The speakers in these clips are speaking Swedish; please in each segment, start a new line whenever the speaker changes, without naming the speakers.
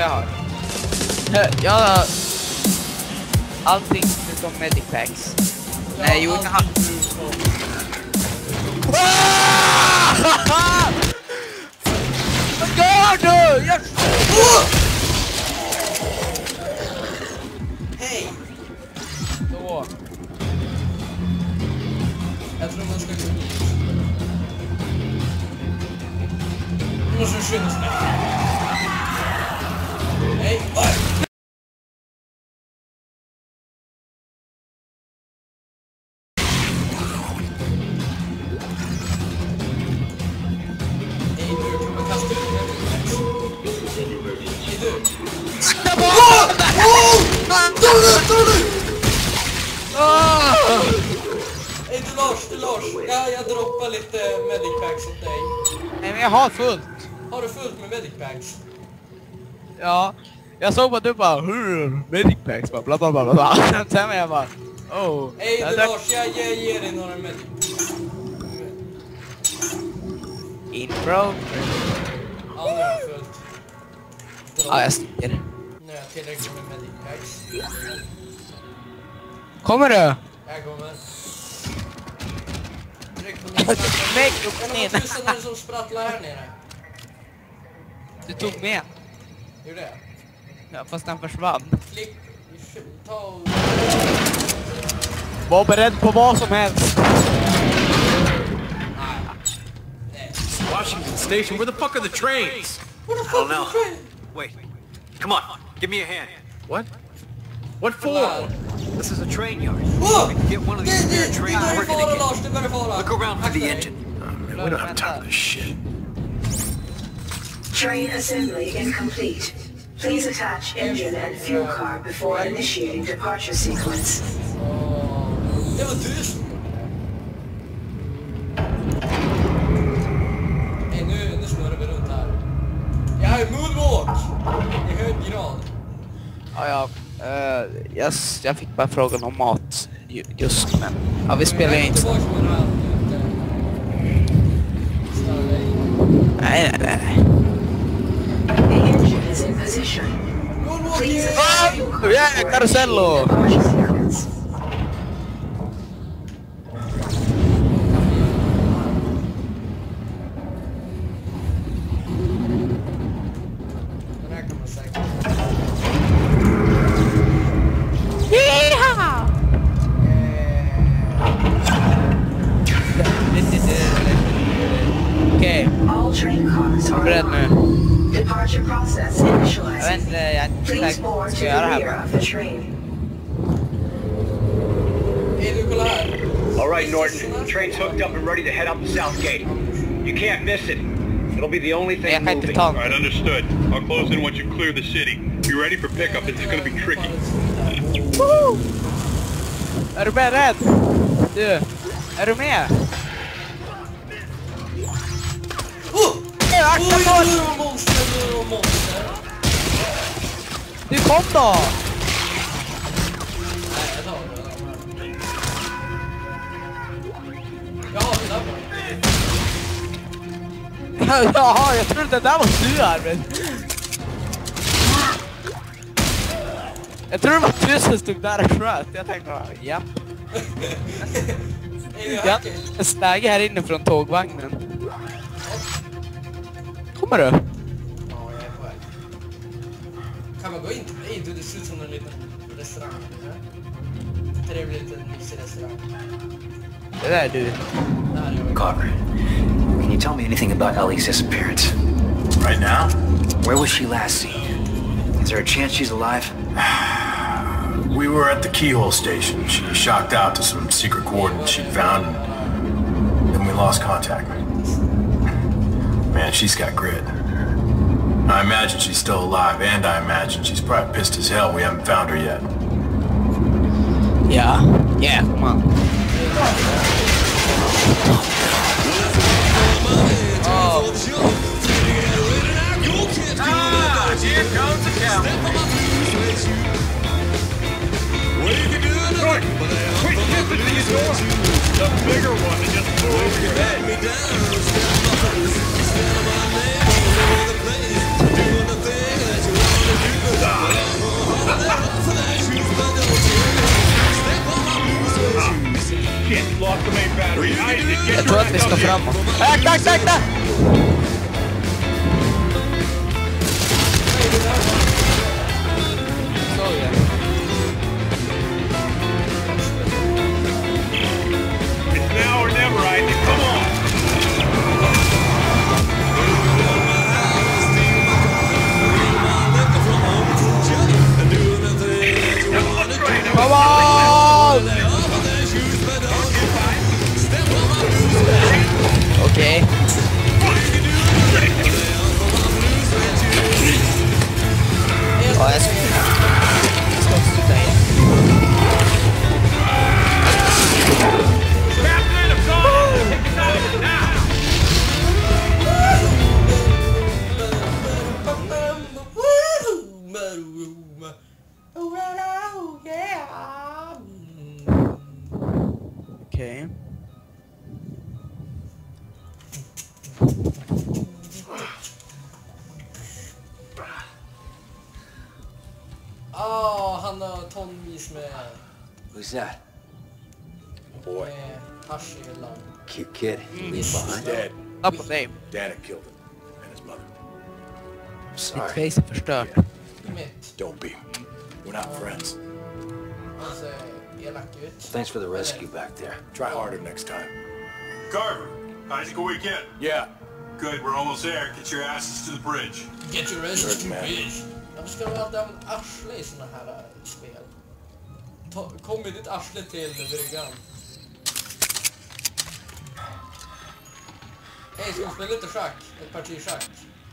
jag har. Jag har allting utom medic packs. Nej, jo, jag har. Vad gör du?
Hej!
Så.
Jag tror man ska gå hit. Nu måste du skynda sig. Hej! Hej du Lars. Jag droppar lite medic packs åt dig.
Nej, men jag har fullt.
Har du fullt med medic packs?
Ja. Jag såg bara du bara medic packs bla bla bla bla. Sen var jag bara
Hej du Lars, jag ger dig några medic.
Intro.
Ja, nu har jag fullt.
Ja, jag sticker.
Nu har jag tillräckligt med medic packs.
Kommer du?
Jag kommer. Tryck på min
Nej,
knapp.
upp ner.
Vad tusan är det som sprattlar här nere?
Du tog med.
Gjorde jag?
Ja, fast den försvann.
Klick. Ta och...
Var beredd på vad som helst.
Washington Station, where the fuck are the trains?
What the
I don't
fuck
know.
is the train?
Wait, come on, give me a hand. What? What for? This is a train yard.
Whoa!
We can get one of these spare trains
Det
working
börjar fara
again.
Lars, det börjar fara.
Look around for the
Akta dig.
engine.
We don't have time for this shit.
Train assembly incomplete. Please attach engine and fuel car before initiating departure sequence.
Det var du som... Nej, nu snurrar vi runt här. Jag är moonwalk! I hög grad.
Ja. Jag fick bara frågan om mat just, men ja, vi spelar inte. Nej.
The engine is in position. Please attach fuel car
Ja,
before
Carosello.
initiating departure sequence.
Den här kan man säkert.
Okej,
All train cars are
beredd nu.
aligned. Departure process
Jag vet
initializing.
inte, jag är inte
Please
säker på
board
vad
to
jag
the
ska göra här.
rear of the train.
Hej du, kolla här.
All right, Norton. The train's hooked up and ready to head out the south gate. You can't miss it. It'll be the only
Jag
thing
kan inte
moving.
ta
All right, understood. I'll close in once you clear the city. Be ready for pickup. This is going to be tricky.
Woo! Är du beredd? Du, är du med? Akta på!
Nu är monster.
Du kom då!
Nej, jag tar det. Ja, det där var det.
Jaha, jag trodde det där var du, Arvid. Jag tror det var du som stod där och sköt. Jag tänkte, ja. Jag har en snäge här inne från tågvagnen. Kommer du?
Ja, jag är på väg. Kan man gå in till mig? Du, det ser ut som en liten restaurang. Trevlig liten mysig restaurang.
Det där är du.
Där är jag.
Carver, can you tell me anything about Ellie's disappearance?
Right now?
Where was she last seen? Is there a chance she's alive?
We were at the Keyhole station. She shocked out to some secret coordinates she'd found, and then we lost contact. Man, she's got grit. I imagine she's still alive, and I imagine she's probably pissed as hell we haven't found her yet.
Yeah, come on.
Here comes the cow.
Quick, get the door. The bigger one that just flew over your head.
Jag tror att vi ska framåt. Akta! Så ja.
It's now or never, Isaac. Come on.
Come on! Okej. Ja, jag ska sluta igen. Okej.
Han har tonvis med
Who's that?
Boy,
hasch i hyllan.
Cute kid. Leave behind.
dead.
Up på dig.
Dad had killed him. And his mother.
I'm
Ditt
sorry.
face är förstört.
Mitt.
Don't be. We're not friends.
Han ser elak ut.
Thanks for the rescue back there.
Try harder next time.
Carver, Isaac, a weekend.
Yeah.
Good, we're almost there. Get your asses to the bridge.
Get your rest
Good
to
man.
bitch. Varför ska de alltid använda arsle i såna här spel? Kom med ditt arsle till bryggan. Hej, ska vi spela lite schack? Ett parti schack.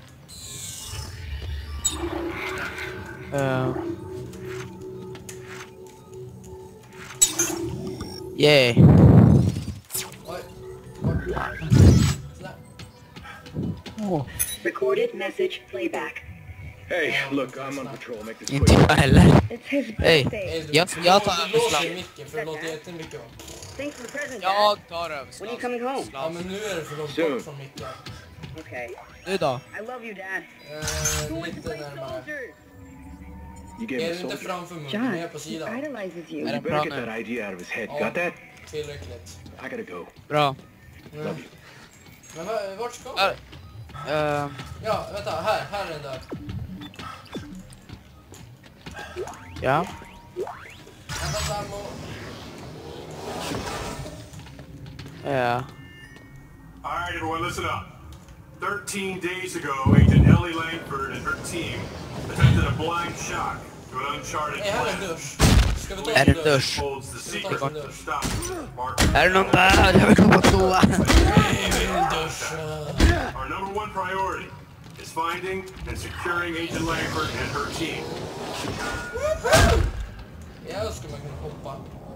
Yeah.
Oj. Sådär.
Åh,
Recorded message playback.
Hey, look, I'm on patrol. Make this
inte
quick.
jag heller.
It's his
Hej,
birthday.
jag tar
Du
över
blåser i
slag.
micken för det låter jättemycket om.
Thanks for the present, Dad.
Jag tar över
When are you
slag.
coming home?
Ja, men nu är det för långt
Soon.
bort från micken.
Okay.
Du då?
I love you, Dad.
Lite närmare.
You gave
Är
him a
det inte
soldier.
framför munnen,
John,
mer på
he
sidan.
idolizes you.
Är
You
det
better
bra
get
nu?
that idea out of his head.
Ja.
Got that?
Tillräckligt.
I gotta go.
Bra.
Mm.
Love you.
Men vart ska
Äh,
vi? Ja, vänta, här är den där.
ja.
Vänta, Sammo.
Ja.
All right, everyone, listen up. 13 days ago, Agent Ellie Langford and her team attempted a blind shock to an uncharted
Hej, här är en
planet.
dusch. Ska vi ta
Är
en
det
dusch?
dusch?
Holds the secret to stop Mark.
Är det någon där? Jag vill gå på toa.
Our number one priority is finding and securing Agent Langford and her team.
Ja, ska man kunna hoppa.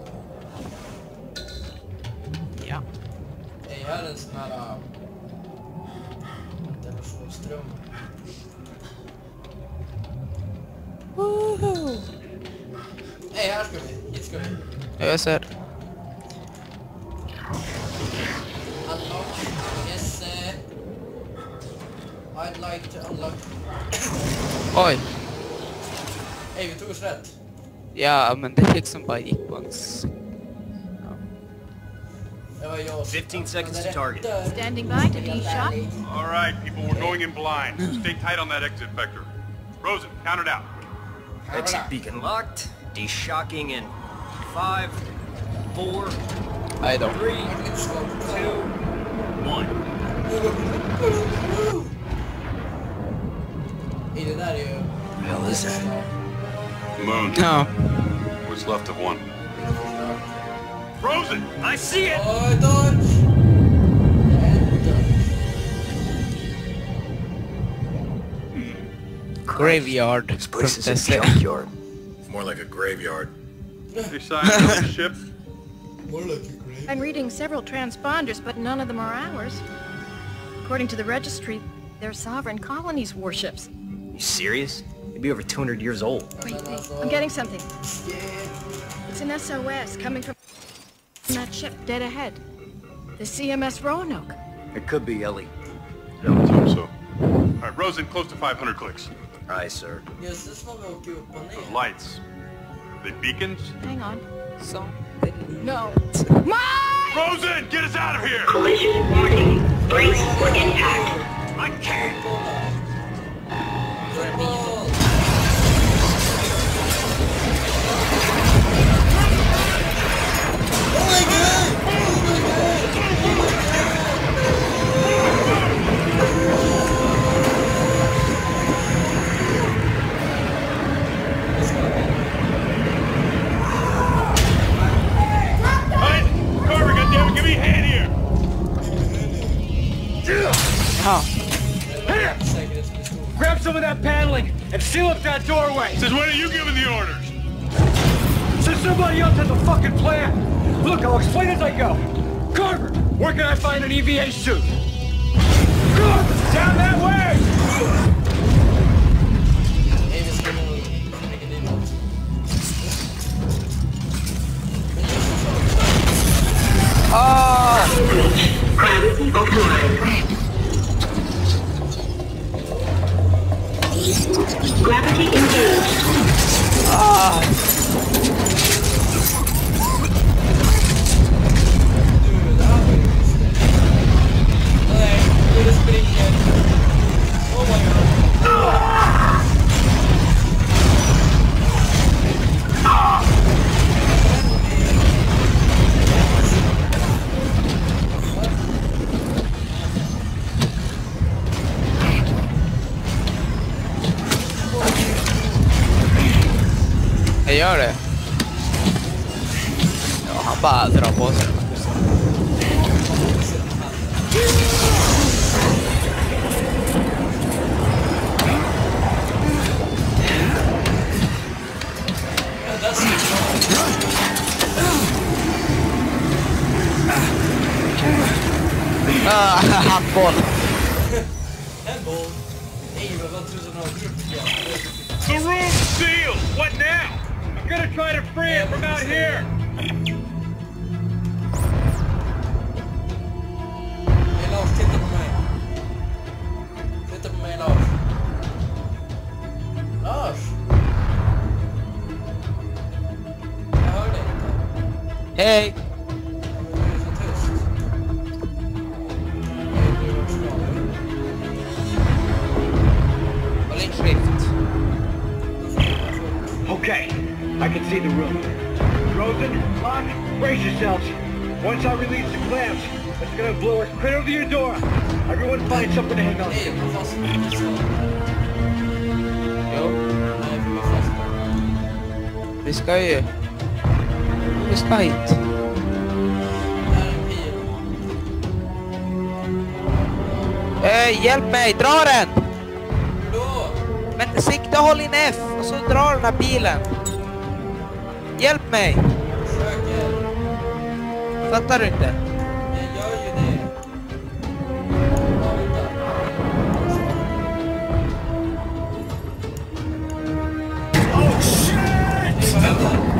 Ja.
Hej, här är en sån här... Ventilationsström. Hej, här ska vi. Hit ska vi.
Jag ser.
Unlock. Yes. I'd like to unlock.
Oj.
Hej, vi tog oss rätt.
Ja, men det liksom bara gick på ens...
Det var jag.
15 seconds to target.
Standing by to D-shot.
All right, people, we're going in blind. Stay tight on that exit vector. Rosen, count it out.
Exit beacon locked. De-shocking in 5, 4,
Nej då.
3, 2, 1.
Det där är ju...
Hell is that?
Moon.
Ja.
What's left of one? Rosen!
I see it!
Oj, dodge!
Graveyard.
This place is a
.se.
junkyard.
More like a graveyard.
They signed on the ship.
More like a grave.
I'm reading several transponders, but none of them are ours. According to the registry, they're sovereign colonies' warships.
You serious? They'd be over 200 years old.
Wait, I'm getting something. It's an SOS coming from that ship dead ahead. The CMS Roanoke.
It could be Ellie.
Yeah, let's hope so. All right, Rosen, close to 500 clicks.
Aye, sir.
Just det som vi åker upp och
Those
ner.
lights. Are they beacons?
Hang on.
Som
No. Mike!
Rosen, get us out of here!
Collision warning. Brakes for impact.
I can't! Carver, goddammit, give me a hand here!
Here! Grab some of that paneling and seal up that doorway!
Since when are you giving the orders?
Since somebody else has a fucking plan! Look, I'll explain as I go. Carver, where can I find an EVA suit? Carver, down that way!
Gravity offline. Gravity engaged.
Jag gör det. Ja, han bara drar på sig. Handboll.
Handboll? Nej, men vad tusen har du?
The room's sealed! What now?
I'm gonna try to free it from out here!
Hej Lars, titta på mig. Titta på mig, Lars. Lars! Jag hör dig inte.
Hej!
Du är så tyst. Du är också skadad.
Håll in skift.
Okay, I can see the room. Rosen, Locke, brace yourselves. Once I release the clamps, it's gonna blow us clear over your door. Everyone find something to hang on
Nej,
to.
jag är fast.
Jo,
Nej, vi är fast.
vi ska ju... Vi ska hit.
Här är en pil.
Hjälp mig, dra den!
Då!
Men sikta, håll in F och så drar den här bilen. Hjälp mig!
Försöker.
Fattar du inte?
Jag gör ju det. Ja, vänta.
Oh shit!
Nej, vad händer?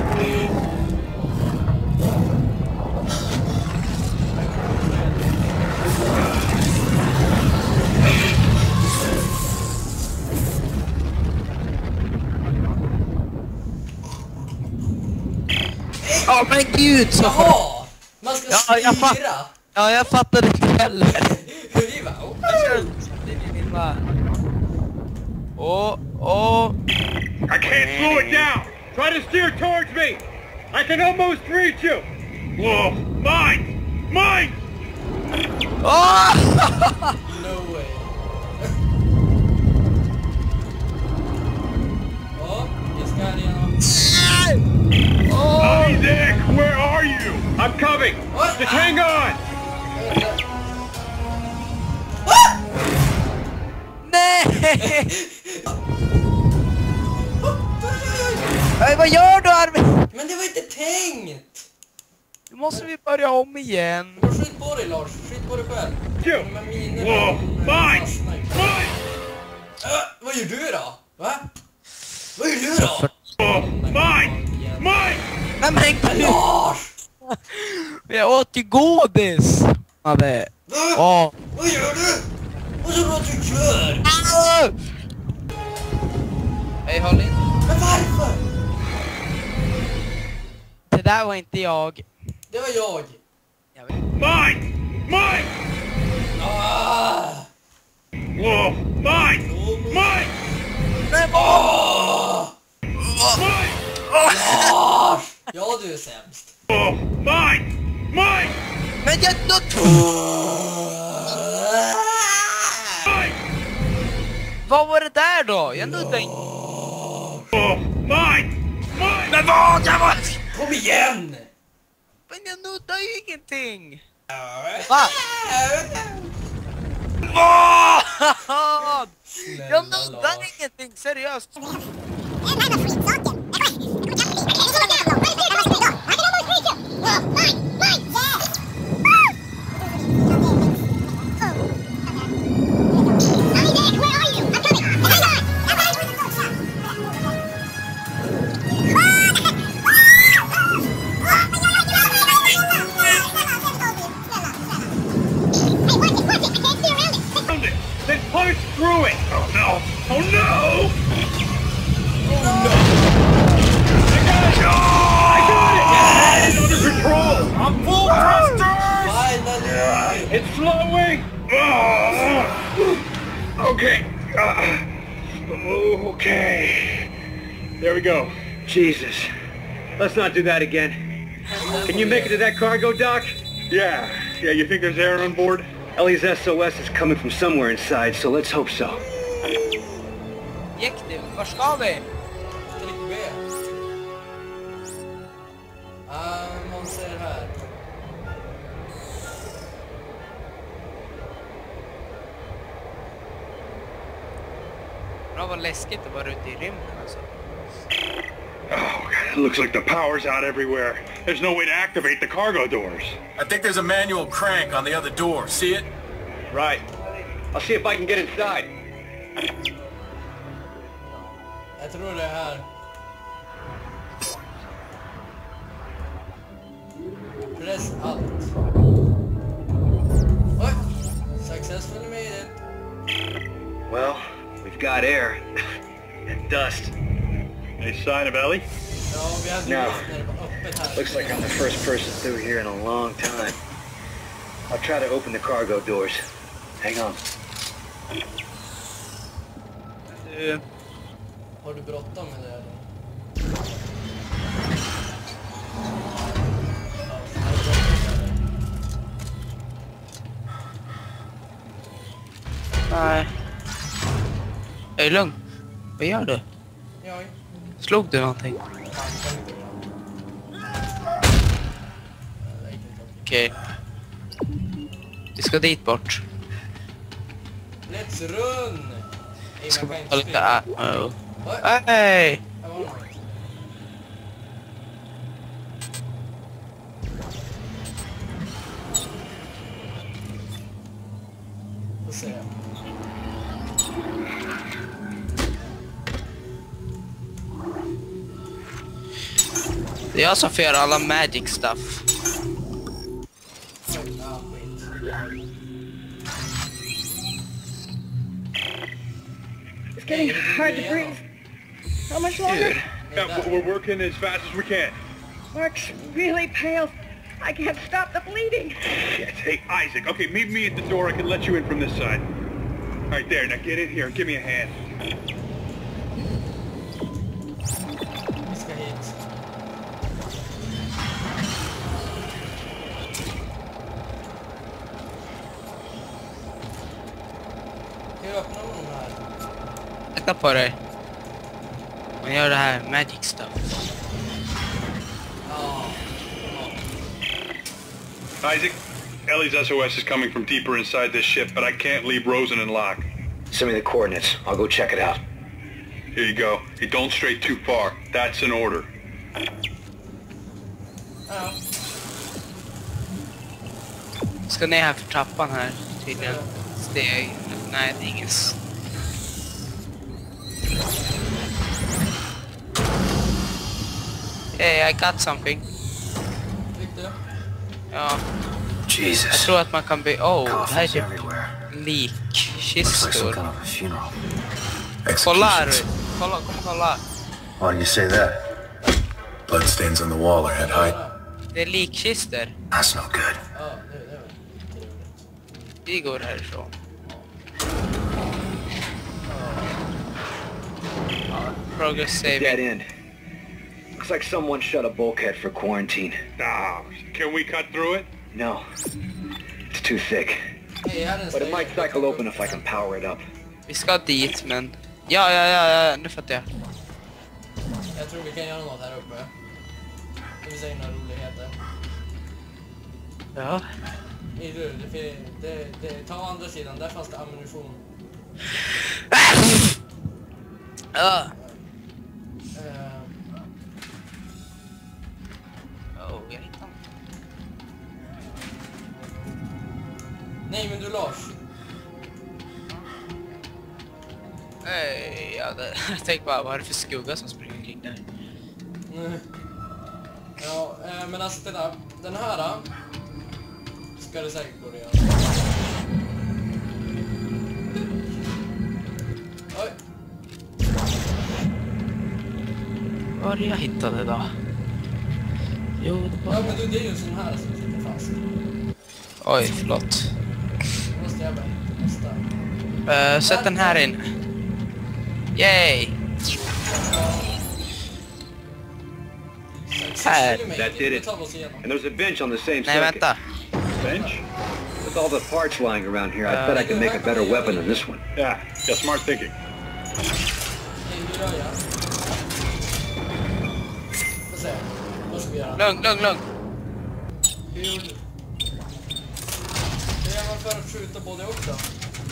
Ja men gud så...
Jaha! Man ska
Ja, jag
styra!
Ja, jag fattade inte heller.
Vi bara, oh.
I can't slow it down!
Try to steer towards me! I can almost reach you!
Whoa! Mine! Mine!
No way. Ja, jag ska här igenom.
Isaac, where are you?
I'm coming!
What?
Just hang on!
Nej! Nej, vad gör du Arvid?
Men det var inte tänkt!
Nu måste vi börja om igen.
Skit på dig Lars, skit på dig själv.
You!
De här minerna-
Whoa! Mine! Mine!
Vad gör du då? Va? Vad gör du då?
Whoa! Mine! Mine!
Nej men
Lars!
jag åt ju godis. Madde. Åh.
Vad gör du? Vad tror du att du gör?
Hej, håll in.
Men varför?
Det där var inte jag.
Det var jag.
Jag
Mine! Mine! Whoa! Mine! Mine!
Men
Mine!
Ja, du är sämst.
Whoa! Mine! Mine!
Men jag
Mine!
Vad var det där då? Jag nuddade inte.
Whoa! Mine! Mine!
Men vad? Jag var...
Kom igen!
Men jag nuddade ju ingenting. Va? Vad? Jag nuddade ingenting, seriöst.
Then punch through it! Oh no! Oh no! I got it! It's under control! I'm full thrusters!
Finally!
It's slowing! Okay. Okay. There we go. Jesus. Let's not do that again. Can you make it to that cargo dock? Yeah. Yeah, you think there's air on board? Ellie's SOS is coming from somewhere inside, so let's hope so.
Gick du? Var ska vi?
Tryck B. Man ser här.
Det var läskigt att vara ute i rymden alltså.
Oh, God, it looks like the power's out everywhere. There's no way to activate the cargo doors.
I think there's a manual crank on the other door. See it?
Right. I'll see if I can get inside.
Jag tror det är här. Press allt. Oj! Successfully made it.
Well, we've got air. And dust.
Any sign of Ellie?
Ja, vi hade ju
No.
just när det var öppet här.
Looks like I'm the first person through here in a long time. I'll try to open the cargo doors. Hang on.
Har du bråttom med det eller?
Nej. Är det lugnt? Vad gör du?
Ja,
Slog du någonting? Okej. Vi ska dit bort.
let's run! Ej,
Ska
man
vi
kan
ha
inte
lite...
springa.
Oh.
Oj,
Hej!
här var något. Får se.
Det är jag som får göra alla magic stuff.
Ah, skit.
It's getting hard to breathe. How much longer?
Yeah, we're working as fast as we can.
Mark's really pale. I can't stop the bleeding.
Shit. Hey, Isaac. Okay, meet me at the door. I can let you in from this side. All right, there. Now get in here and give me a hand.
Vi ska hit. Kan jag öppna någon här?
Titta på dig. Man gör det här magic stuff.
Ja.
Isaac, Ellie's SOS is coming from deeper inside this ship, but I can't leave Rosen and Locke.
Send me the coordinates. I'll go check it out.
Here you go. Hey, don't stray too far. That's an order.
Ja.
Ska ner här för trappan här tydligen. Steg. Nej, det är ingen... Hey, I got something.
Fick du?
Ja, jag
Jesus.
tror att man kan bli... Oh, det här är
Coffins
typ
everywhere. Looks like some
likkistor.
kind of a funeral.
Kolla här!
Executions.
Kolla, kolla.
Why do you say that? Bloodstains on the wall are head height.
Det är likkistor.
That's no good.
Ja, det var
Vi går härifrån. Progress
Dead
saving.
end. Looks like someone shut a bulkhead for quarantine.
Can we cut through it?
No. It's too thick.
Hej, här är en
But it
steg.
might cycle open if I can power it up.
Vi ska dit, men... Ja, nu fattar jag.
Jag tror vi kan göra något här uppe. Det vill säga några roligheter.
Ja.
Ta andra sidan, där fanns det ammunition.
Ja. Jag hittar inte.
Nej, men du Lars.
Nej, jag tänkte bara, vad är det för skugga som springer kring där?
Ja, men alltså den här ska det säkert gå att göra. Oj.
Vad var det jag hittade då? Jo, det var...
Ja, men det är ju sån här som sitter fast.
Oj, förlåt.
Då måste jag bara hitta nästa.
Sätt den här in. Yay! Här.
That did it. And there's a bench on the same
Nej,
circuit.
vänta.
Bench?
With all the parts lying around here, I bet I can make a better weapon than this one.
Yeah, smart thinking.
Hur gör jag? Får se. Vad ska vi göra?
Lugn.
Hur gör man för att skjuta både och då?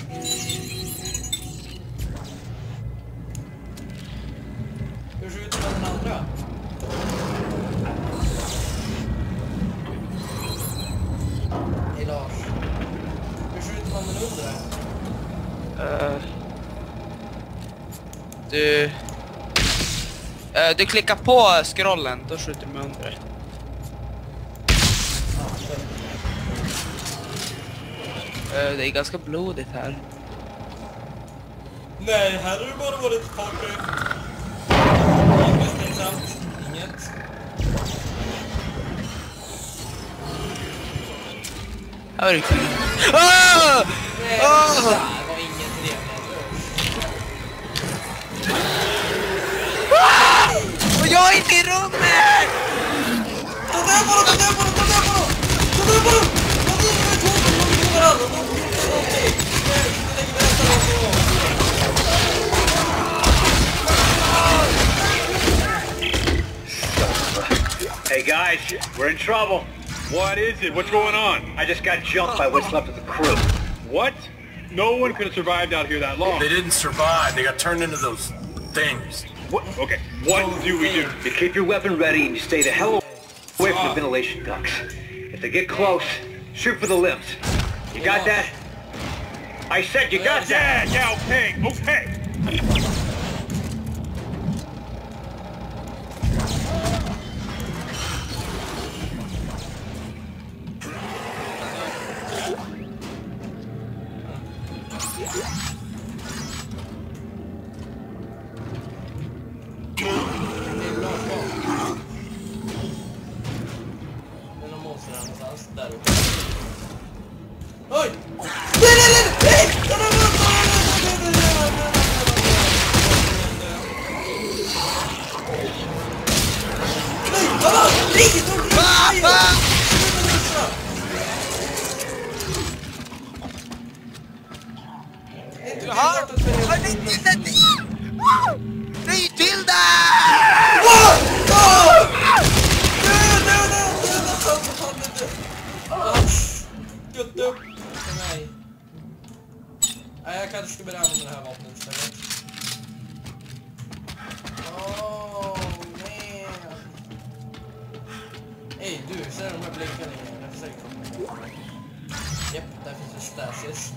Hur skjuter man den andra? Hej Lars. Hur skjuter man den undre?
Du klickar på scrollen, då skjuter du med under. Det är ganska blodigt här.
Nej, här har det bara varit folk. Misstänksamt. Inget.
Här var det kul.
Nej, det var inget
Och jag är inte i rummet!
Ta där på dem!
Hey guys, we're in trouble.
What is it? What's going on?
I just got jumped by what's left of the crew.
What? No one could have survived out here that long.
They didn't survive. They got turned into those things.
What? Okay, what do we do?
You keep your weapon ready and you stay the hell away from the ventilation ducts. If they get close, shoot for the limbs. You got that? I said you got that!
Yeah, okay.
Oj!
Nej, till där!
Nej, jag kanske ska börja använda det här vapnet istället. Oh, man. Hej, du, ser de här blinkarna igen? Jag är säker på det. Japp, där finns det stasis.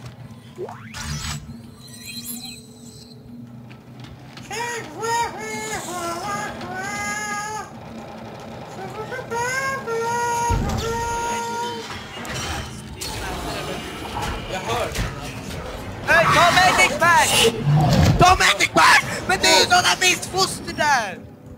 Jag hör den.
Nej, ta medic back! Ta medic back! Men det är ju sådana missfoster där!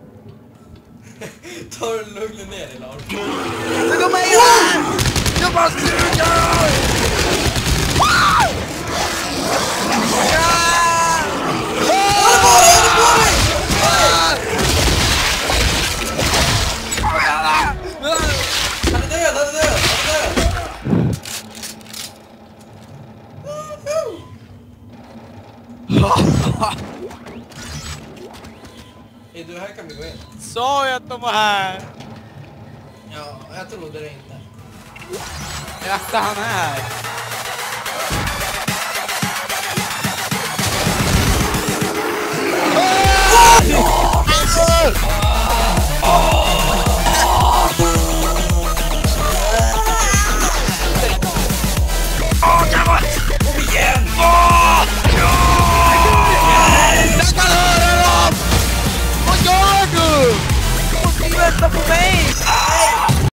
Ta det lugnt ner dig, Lars.
Men de är ju här! Jag bara slutar!
Är du här kan vi gå in.
Sa jag att de var här?
Ja, jag trodde det inte.
Rätta han här.